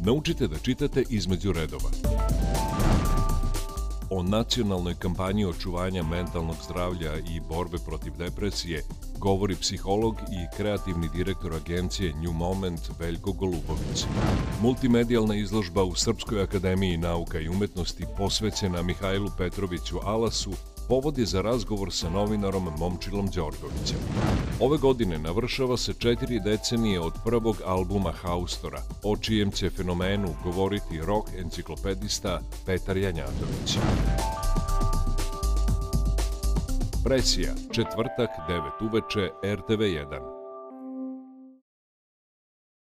Naučite da čitate između redova. O nacionalnoj kampanji očuvanja mentalnog zdravlja i borbe protiv depresije govori psiholog i kreativni direktor agencije New Moment Veljko Golubović. Multimedijalna izložba u Srpskoj akademiji nauka i umetnosti posvećena Mihajlu Petroviću Alasu povod je za razgovor sa novinarom Momčilom Đorđevićem. Ove godine navršava se 4 decenije od prvog albuma Haustora, o čijem će fenomenu govoriti rock enciklopedista Petar Janjatović. Presija, četvrtak, 9 uveče, RTV1.